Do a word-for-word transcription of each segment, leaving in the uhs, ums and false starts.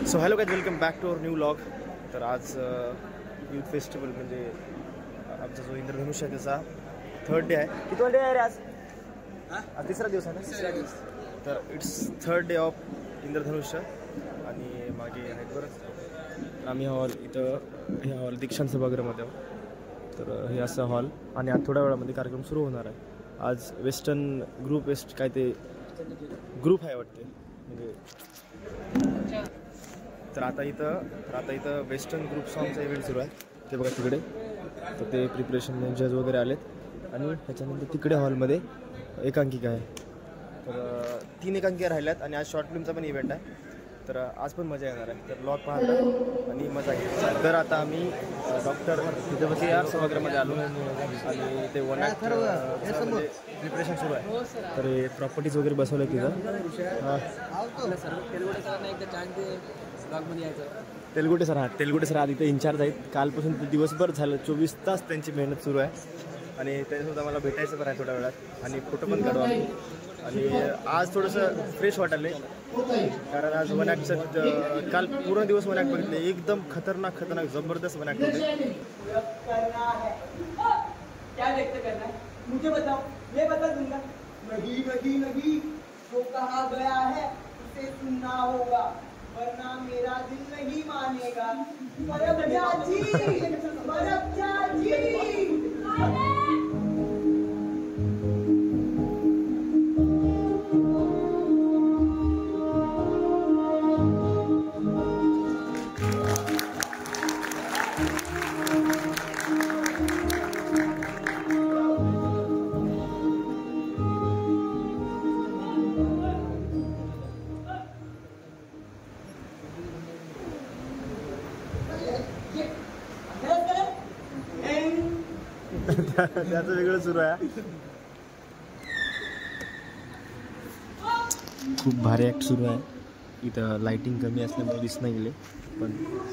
So hello guys, welcome back to our new vlog. तर आज youth festival म्हणजे आमचा जो इंद्रधनुष्य आहे त्याचा थर्ड डे आहे. किती डे आहे रे आज? आज तिसरा दिवस आहे ना? तिसरा दिवस. तर इट्स थर्ड डे ऑफ इंद्रधनुष्य. आणि मागे आहेत बरं आम्ही हॉल इथं ह्या हॉल दीक्षांत सभागृहामध्ये आहोत. तर हे असं हॉल आणि आज थोड्या वेळामध्ये कार्यक्रम सुरू होणार आहे. आज वेस्टर्न ग्रुप वेस्ट काय ते ग्रुप आहे वाटते म्हणजे. तर आता इथं तर आता इथं वेस्टर्न ग्रुप सॉंगचा इव्हेंट सुरू आहे. ते बघा तिकडे. तर ते प्रिपरेशन जज वगैरे आलेत आणि त्याच्यानंतर तिकडे हॉलमध्ये एकांकिका आहे. तर तीन एकांकिका राहिल्यात आणि आज शॉर्ट फिल्मचा पण इव्हेंट आहे. तर आज पण मजा येणार आहे. तर ब्लॉग पाहता आणि मजा येईल. तर आता आम्ही डॉक्टर विद्यापती आर सभागृहामध्ये आलो आणि ते वन ॲक्ट प्रिपरेशन सुरू आहे. तर हे प्रॉपर्टीज वगैरे बसवलं आहे तिथं. तेलगुटे सर हा तेलगुटे सर आज इथे इन्चार्ज आहेत. कालपासून ते दिवसभर झालं, चोवीस तास त्यांची मेहनत सुरू आहे. आणि त्याच्यासोबत आम्हाला भेटायचं पण आहे थोड्या वेळात आणि फोटो पण काढू आम्ही. आणि आज थोडंसं फ्रेश वाटायले कारण आज वन ॲक्टचं काल पूर्ण दिवस वन ॲक्ट बघितले. एकदम खतरनाक खतरनाक जबरदस्त वन ॲक्ट होते. क्या व्यक्त करना है मुझे बताओ, मैं बता दूंगा. नहीं नहीं नहीं, जो कहा गया है उसे सुनना होगा वरना मेरा दिल नहीं मानेगा. बरब्जा जी, बरब्जा जी. त्याचं वेगळं सुरू आहे. खूप भारी ॲक्ट सुरू आहे. इथं लाइटिंग कमी असल्यामुळे दिसत नाही गेले पण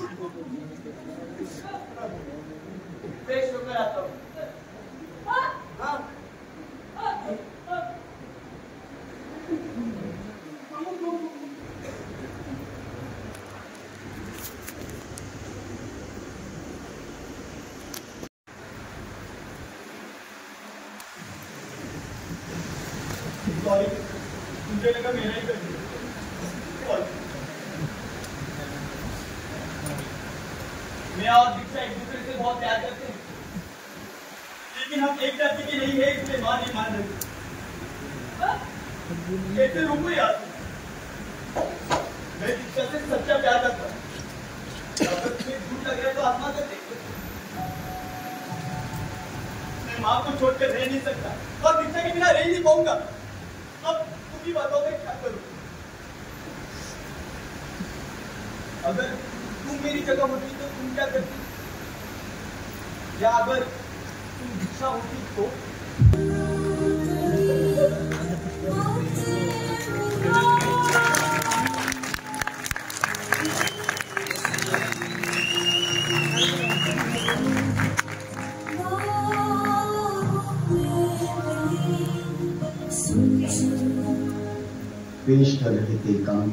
तुमच्या लगा मेरा ही कर मैं और दीक्षा एक दूसरे से बहुत प्यार करते हैं, लेकिन हम एक जाति के नहीं है इसलिए मां नहीं मान रही. कैसे रुको यार, मैं दीक्षा से सच्चा प्यार करता हूँ. अगर तुम्हें झूठ लग रहा है तो आत्मा कर देखो. मैं माँ को छोड़कर रह नहीं सकता और दीक्षा के बिना रह नहीं पाऊंगा. अब तुम ही बताओ मैं क्या करूं. अगर तुम मेरी जगह होती तो तुम क्या करती, या अगर तुम दीक्षा होती तो. पेश कर रहे थे काम.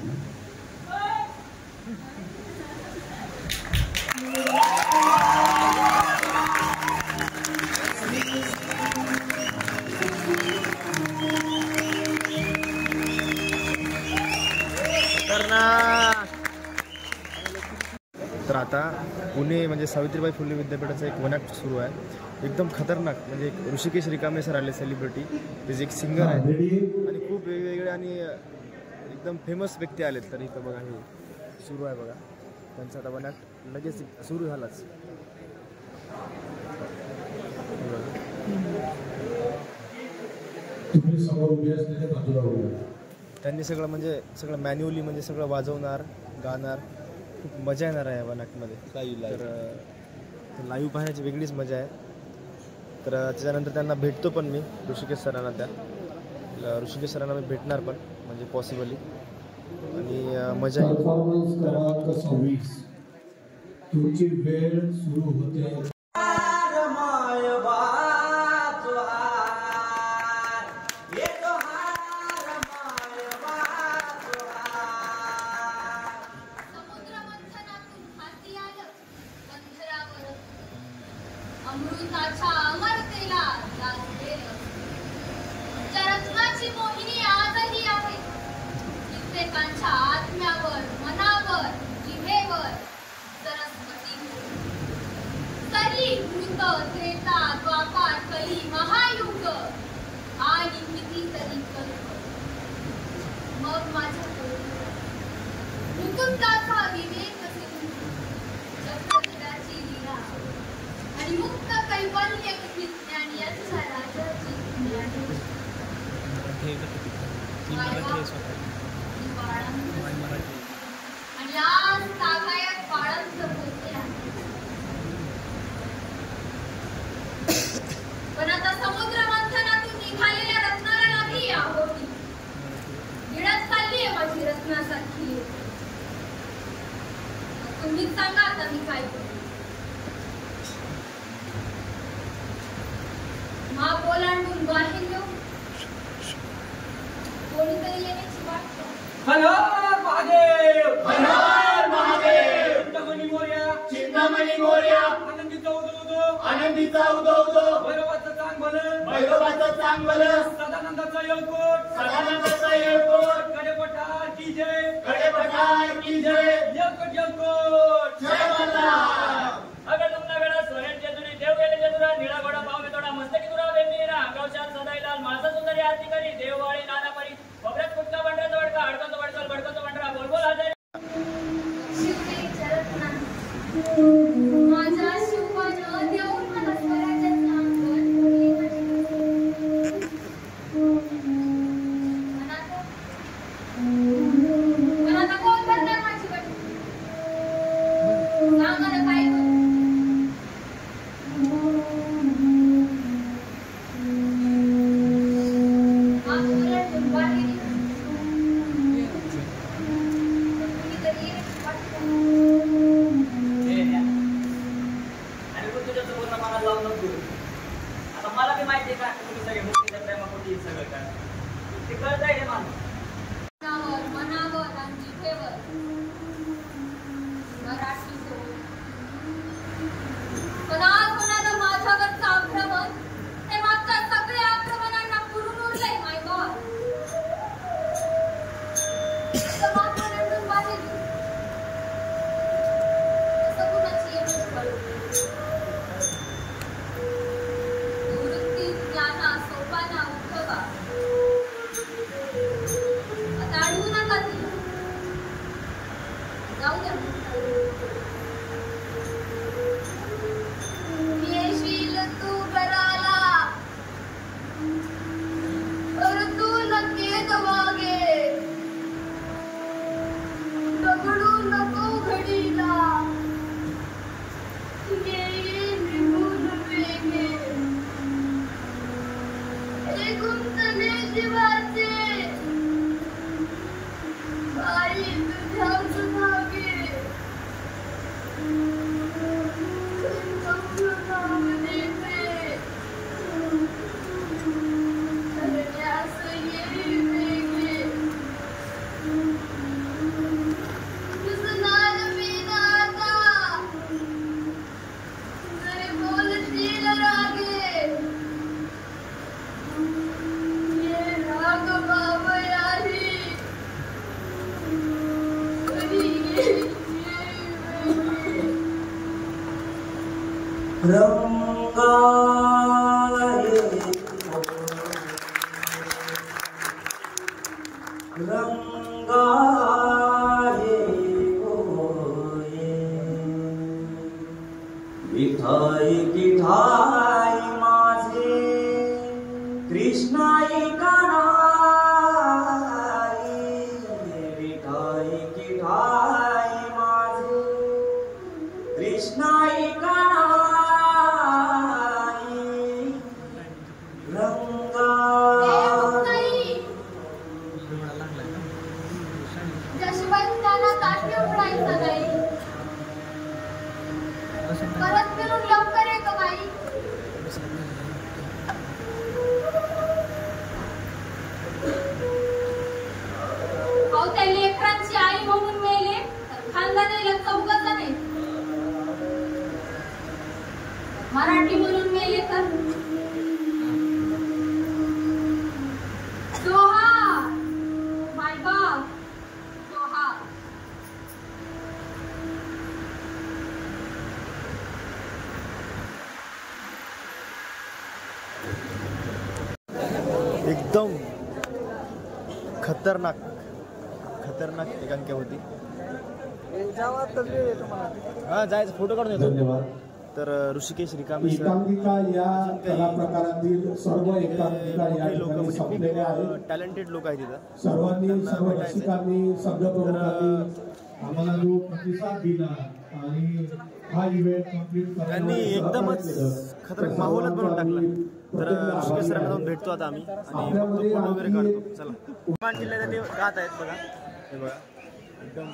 तर आता पुणे म्हणजे सावित्रीबाई फुले विद्यापीठाचा एक वन ॲक्ट सुरू आहे. एकदम खतरनाक म्हणजे एक ऋषिकेश रिकामे सर आले सेलिब्रिटी. ते एक सिंगर आहेत आणि खूप वेगवेगळे आणि एकदम फेमस व्यक्ती आलेत. तर इथं बघा हे सुरू आहे बघा त्यांचा आता वन ॲक्ट लगेच सुरू झालाच. त्यांनी सगळं म्हणजे सगळं मॅन्युअली म्हणजे सगळं वाजवणार गाणार. खूप मजा येणार आहे वन ॲक्टमध्ये. तर लाईव्ह पाहण्याची वेगळीच मजा आहे. तर त्याच्यानंतर त्यांना भेटतो पण मी ऋषिकेश सरांना. त्या ऋषिकेश सरांना मी भेटणार पण म्हणजे पॉसिबली आणि मजा येईल. तुमची वेळ सुरू होते. माझ्या अमरतेला लाजलेलं. त्या रत्नाची मोहिनी आजही आहे. कित्येकांच्या आत्म्यावर, मनावर, जिभेवर सरस्वती. कली, भूत, त्रेता, द्वापार, कली, महायुग आणि कितीतरी कल्प. मग माझ्या मुकुंदाचा विवेक सिंधू, चक्रधराची लीला आणि मुक्त कैवल्य विज्ञान यांच्या राजाची ज्ञानी. आणि आज तागायत बाळंत होते आहे. पण आता समुद्र मंथनातून निघालेल्या रत्नाला नाही आहोती. गिळत चालली आहे माझी रत्नासारखी. तुम्ही सांगा आता मी काय करू. मा ओलांडून बाहेर येऊ. कोणीतरी येण्याची वाट पाहू. हर हर महादेव, हर हर महादेव. चिंतामणी मोरया, चिंतामणी मोरया, आनंदीचा उदो उदो, आनंदीचा उदो उदो, भैरवाचं चांग भलं, भैरवाचं चांग भलं, सदानंदाचा येळकोट, सदानंदाचा येळकोट, कडेपठार की जय, कडेपठार की जय, येळकोट येळकोट. जय मल्हार. अगं तुमना गडा सोनेट जेजुरी देव गेले जेजुरा निळा घोडा पाव तोडा मस्तकी दुरा बेमीरा अंगावशाल सदाईलाल माळसा सुंदरी आरती करी देववाळी नाना परी बबऱ्यात कुटका बंडराचा वडका अडकतो बडकल बडकतो बंडरा बोल बोल हजारी. शिवने विचारत नाही. माझ्या शिवबानं देऊन मला स्वराज्याचं अंगण भरले नाही. पण आता पण आता कोण करणार माझी वाटी. सांगा ना काय करू. आज ओलांडून बाहेर ये. कुणीतरी येण्याची वाट पाहू. आणि तू तुझ्या समोर मला लावून नको. आता मला बी माहिती आहे का तुम्ही सगळे मुक्तीच्या प्रेमापोटी सगळं करा. ते कळत आहे मला. मनावर, मनावर आणि जिभेवर मराठी बोल. पण आज कोणाला माझ्यावरचं आक्रमण हे मागच्या सगळ्या आक्रमणांना पुरून उरलंय माय गॉड. तर मग ओलांडून बाहेर येऊ. तसं कुणाची येणं कळू. निवृत्ती, ज्ञाना, सोपाना, उठवा. आता अडवू नका तिला. जाऊ द्या. येशील तू घराला तर तू नक्कीच वागे. दगडू नको घडीला. येईल निघून वेगे. हे गुंतले जीवाचे आई तुझ्याच मागे. रंगाये रंगाये विठाई किठाई माझे कृष्णाई कानाई. विठाई किठाई माझे कृष्णाई परत फिरून लवकर ये गं बाई. अहो त्या लेकरांची आई म्हणून मेले खानदानाला चौघ जण आहेत. मराठी म्हणून मेले जोहार माय बाप जोहार. एकदम खतरनाक खतरनाक एकांक्या होती. हा जायचं फोटो काढून येतो. धन्यवाद. तर ऋषिकेश रिकामी सर एकांकिका या कला प्रकारातील सर्व एकांकिका या लोक ठिकाणी संपलेल्या आहेत. टॅलेंटेड लोक आहेत तिथं. सर्वांनी सर्व रसिकांनी शब्द प्रमुखांनी आम्हाला जो प्रतिसाद दिला आणि हा इव्हेंट कंप्लीट त्यांनी एकदमच खतरनाक माहोलच बनवून टाकला. तर ऋषिकेश सरांना जाऊन भेटतो आता आम्ही आणि फोटो वगैरे काढतो. चला उस्मान जिल्ह्यात ते गात आहेत बघा. हे बघा एकदम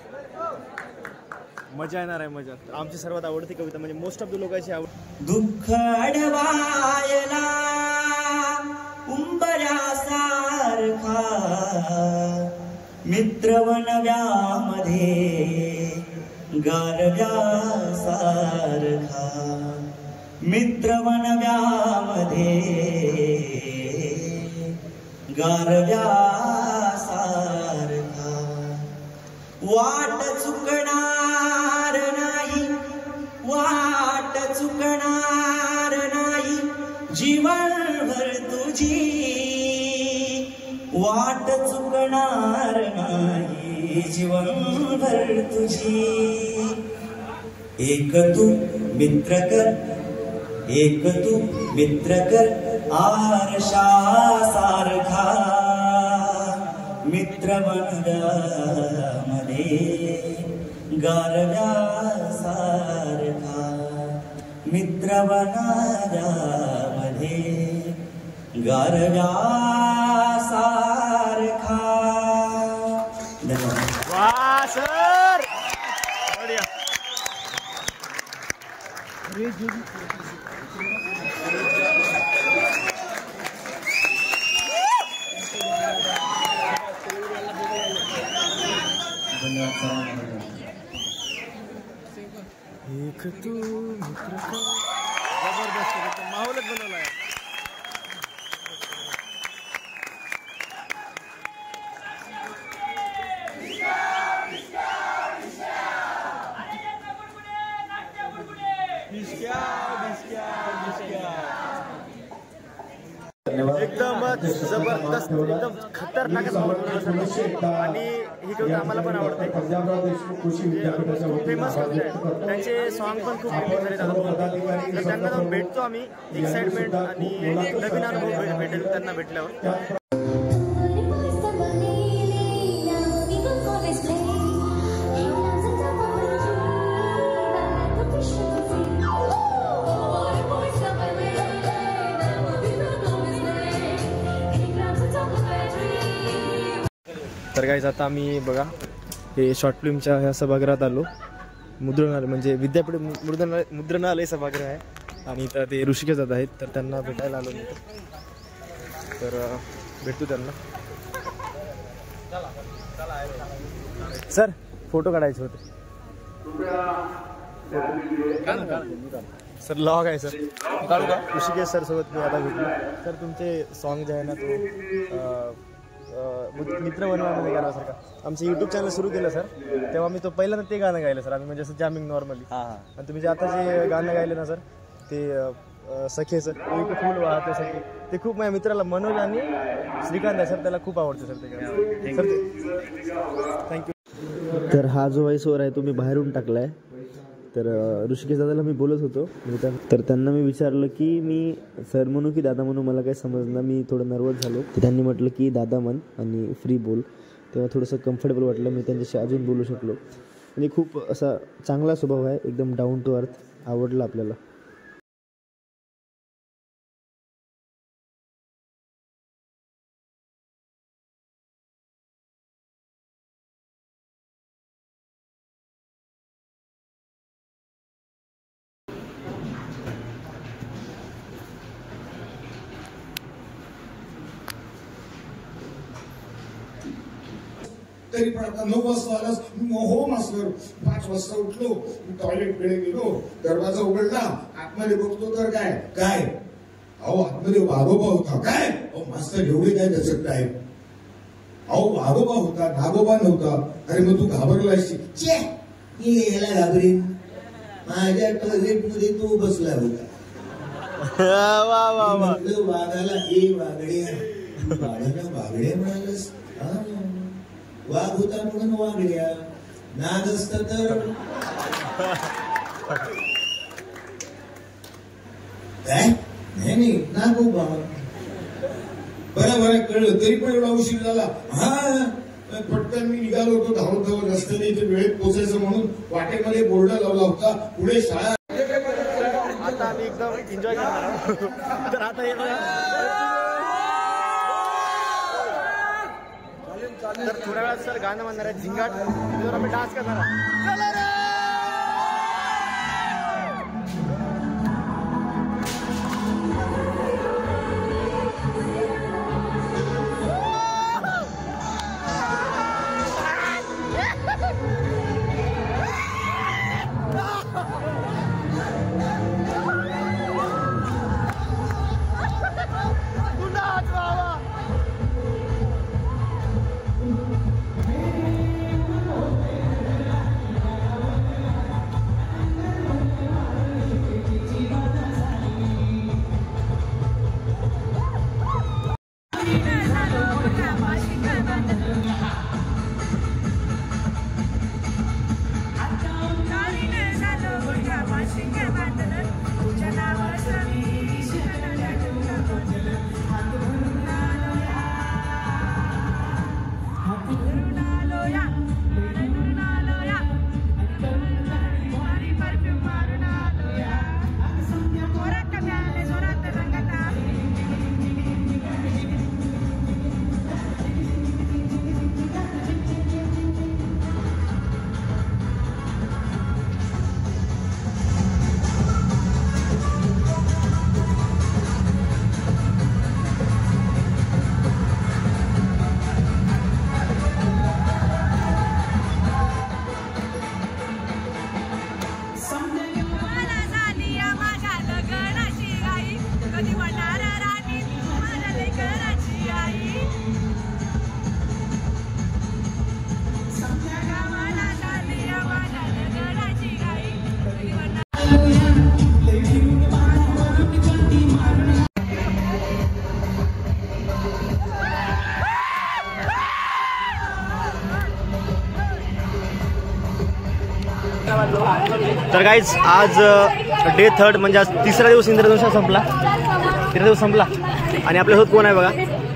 मजा येणार आहे. मजा आमची सर्वात आवडती कविता म्हणजे मोस्ट ऑफ द लोकांची आवड. दुःख अडवायला उंबऱ्यासारखा मित्रवनव्यामध्ये गारव्यासारखा मित्रवनव्यामध्ये गारव्यासारखा वाट चुकणार नाही वाट चुकणार नाही जीवनभर तुझी वाट चुकणार नाही जीवनभर तुझी एक तू मित्र कर एक तू मित्र कर आरशासारखा मित्र बनव्यामध्ये गारव्यासारखा मित्र बनव्यामध्ये गारव्यासारखा. धन्यवाद. वा सर एक तू मित्र कर. जबरदस्त माहोलच बनवला आहे. एकदम जबरदस्त एकदम खतरनाक आणि ही कविता आम्हाला पण आवडते. फेमस कविता आहे. त्यांचे सॉन्ग पण खूप फेमस झाले तर त्यांना जाऊन भेटतो आम्ही. एक्साइटमेंट आणि नवीन अनुभव भेटेल त्यांना भेटल्यावर. तर गाईज आता आम्ही बघा हे शॉर्ट फिल्मच्या ह्या सभागृहात आलो. मुद्रणालय म्हणजे विद्यापीठ मुद्रणालय मुद्रणालय सभागृह आहे आणि इथं ते ऋषिकेश जात आहेत. तर त्यांना भेटायला आलो मी. तर भेटतो त्यांना. सर फोटो काढायचे होते. सर लॉग आहे सर काढू का? ऋषिकेश सर सोबत मी आता भेटलो. सर तुमचे सॉन्ग जे आहे ना तो मित्र बनवामध्ये गाणं सर का आमचं यूट्यूब चॅनल सुरू केलं सर तेव्हा मी तो पहिल्यांदा ते गाणं गायलं सर आम्ही म्हणजे असं जॅमिंग नॉर्मली. आणि तुम्ही जे आता जे गाणं गायले ना सर ते सखेचं एक फूल वाहते सखे ते खूप माझ्या मित्राला मनोज आणि श्रीकांत आहे सर त्याला खूप आवडतं सर ते गाणं. Sir thank you. तर हा जो व्हॉइस ओव्हर आहे तो मी बाहेरून टाकलाय. तर ऋषिकेश दादाला मी बोलत होतो तर त्यांना मी विचारलं की मी सर म्हणू की दादा म्हणू मला काही समजलं. मी थोडं नर्वस झालो. तर त्यांनी म्हटलं की दादा म्हण आणि फ्री बोल. तेव्हा थोडंसं कम्फर्टेबल वाटलं. मी त्यांच्याशी अजून बोलू शकलो. म्हणजे खूप असा चांगला स्वभाव आहे एकदम डाऊन टू अर्थ. आवडलं आपल्याला. तरी पण आता नऊ वाजता आलास. हो मास्तर. पाच वाजता उठलो, टॉयलेट कडे गेलो, दरवाजा उघडला, आतमध्ये बघतो तर काय काय अहो आतमध्ये वाघोबा होता. काय अहो मास्तर एवढे काय दचकत आहे. अहो वाघोबा होता, नागोबा नव्हता. अरे मग तू घाबरलास. याला घाबरेन, माझ्या टॉयलेट मध्ये तो बसला होता. वाघाला ए वागड्या, वाघाला वागड्या म्हणालस. वाघ होता म्हणून वागड्या, नाग असत तर काय नाही नाही नागोबा. बरं बरं कळलं, तरी पण एवढा उशीर झाला. हा पटकन मी निघालो होतो धावत धावत रस्त्याने इथे वेळेत पोहोचायचं म्हणून वाटेमध्ये बोर्ड लावला होता. पुढे शाळा. आता आम्ही एकदम एन्जॉय करणार. तर आता हे बघा, तर थोड्या वेळात सर गाणं म्हणणार आहे झिंगाट, त्याच्यावर आम्ही डान्स करणार आहोत. तर गाईज आज डे थर्ड म्हणजे आज तिसरा दिवस इंद्रधनुष्य संपला. तिसरा दिवस संपला आणि आपल्यासोबत कोण आहे बघा.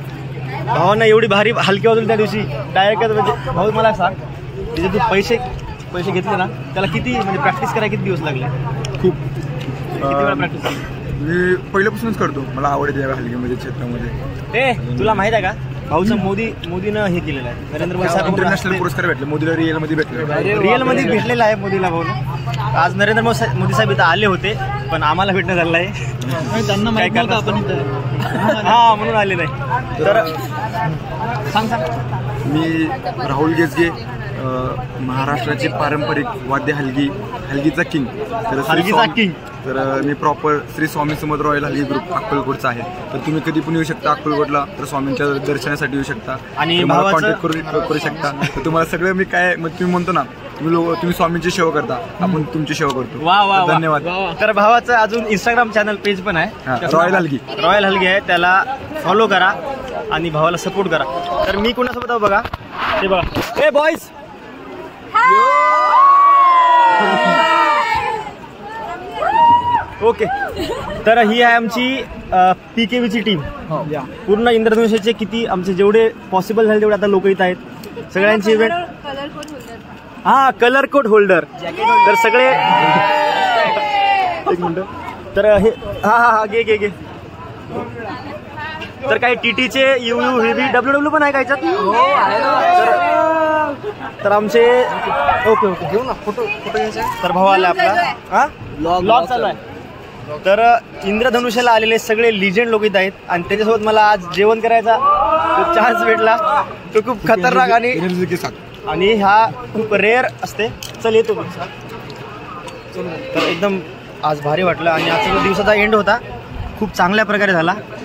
भावांना एवढी भारी हलकी वाजवली त्या दिवशी डायरेक्ट. म्हणजे भाऊ मला सांग, तिथे तू पैसे पैसे घेतले ना, त्याला किती म्हणजे प्रॅक्टिस करायला किती दिवस लागले? खूप. किती वेळा प्रॅक्टिस केली? मी पहिल्यापासूनच करतो, मला आवडते या हलकीमध्ये क्षेत्रामध्ये. ए तुला माहित आहे का भाऊचं मोदी मोदीनं हे केलेलं आहे, नरेंद्र मोदी साहेब इंटरनॅशनल पुरस्कार भेटले मोदीला, रिअल मध्ये भेटले. रिअल मध्ये भेटलेला आहे मोदीला भाऊनं. आज नरेंद्र मोदी साहेब इथं आले होते पण आम्हाला भेटणं झालं आहे. त्यांना काय करतो आपण हा म्हणून आले नाही. तर सांग सांग. मी राहुल गेजगे, महाराष्ट्राची पारंपरिक वाद्य हलगी, हलगीचा किंग. तर हलगीचा किंग. तर मी proper Shri Swami Samarth royal halgi group अक्कलकोटचा आहे. तर तुम्ही कधी पण येऊ शकता अक्कलकोटला, तर स्वामींच्या दर्शनासाठी येऊ शकता आणि मला कॉन्टॅक्ट करू करू शकता. तर तुम्हाला सगळं मी काय मग तुम्ही म्हणतो ना, तुम्ही लोक तुम्ही स्वामींची सेवा करता, आपण तुमची सेवा करतो. वा वा धन्यवाद. तर भावाचं अजून इंस्टाग्राम चॅनल पेज पण आहे, रॉयल हलगी. रॉयल हलगी आहे, त्याला फॉलो करा आणि भावाला सपोर्ट करा. तर मी कुणासोबत आहो बघा, ते बघा. ए बॉयज ओके. तर ही आहे आमची पी के व्हीची टीम. पूर्ण इंद्रधनुष्याचे किती आमचे जेवढे पॉसिबल झाले तेवढे आता लोक इथं आहेत. सगळ्यांचे इव्हेंट हा कलर कोड होल्डर. तर सगळे एक मिनिट. तर हे हा हा हा घे घे घे. तर काही टीटीचे U U V V W W पण आहे का याच्यात? तर आमचे ओके ओके घेऊ ना फोटो फोटो घ्यायचे. तर भाऊ आला आपला हा लॉग चालू आहे. तर इंद्रधनुष्याला आलेले सगळे लिजेंड लोक इथं आहेत आणि त्याच्यासोबत मला आज जेवण करायचा चान्स भेटला. तो खूप खतरनाक आणि आणि हा खूप रेअर असते. चल येतो मी. तर एकदम आज भारी वाटलं आणि आजचा जो दिवसाचा एंड होता खूप चांगल्या प्रकारे झाला.